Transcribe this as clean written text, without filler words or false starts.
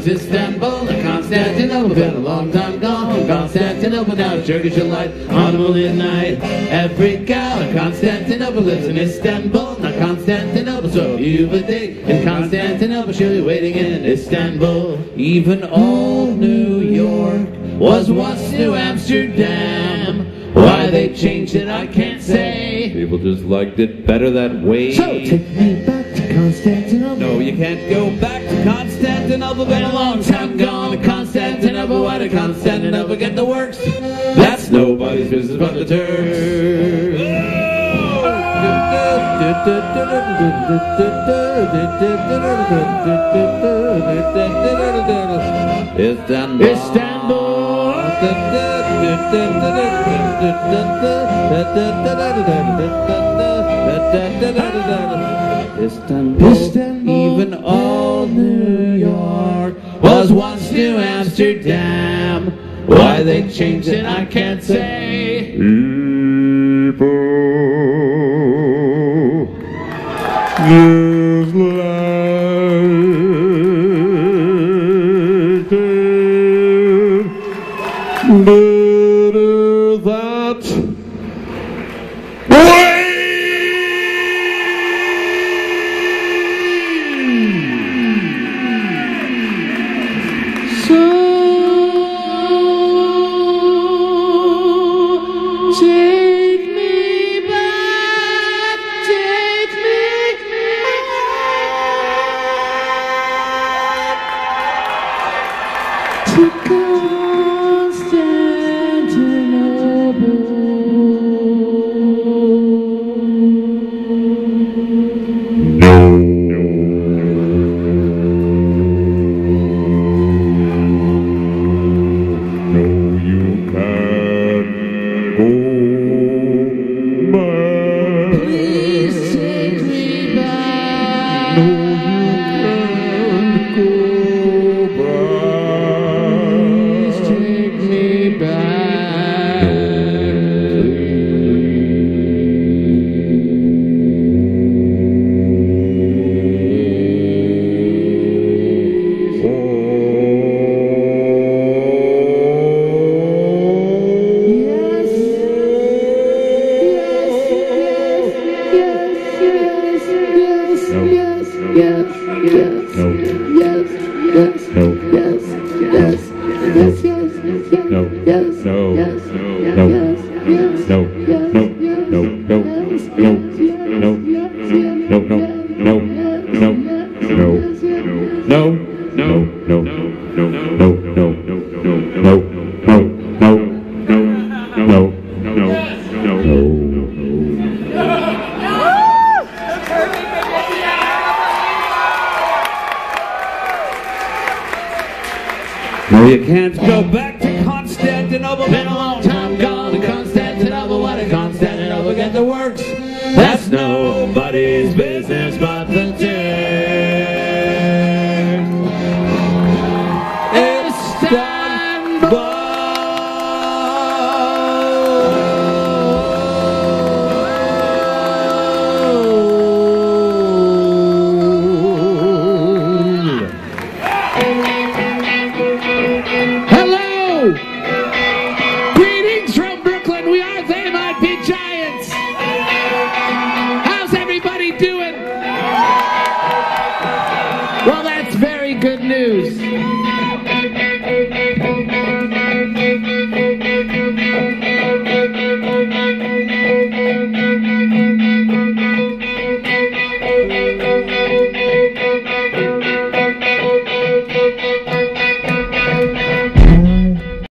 was Istanbul, and Constantinople. Been a long time gone, Constantinople. Now Turkish light on a moonlit night. Every gal in Constantinople lives in Istanbul, not Constantinople. So you've a date in Constantinople, she'll be waiting in Istanbul. Even old New York was once New Amsterdam. Why they changed it, I can't say. People just liked it better that way. So take me back to Constantinople. No, you can't go back to Constantinople. Been a long time gone to Constantinople. Why did Constantinople get the works? That's nobody's business but the Turks. Istanbul. Istanbul, even old New York was once New Amsterdam. Why they changed it, I can't say. People just like it better that way. So take me back, take me back to No, you can't go back to Constantinople. Been a long time gone to Constantinople. Why did Constantinople get the works? That's nobody's business but the Turks. Istanbul. Greetings from Brooklyn. We are They Might Be Giants. How's everybody doing? Well, that's very good news.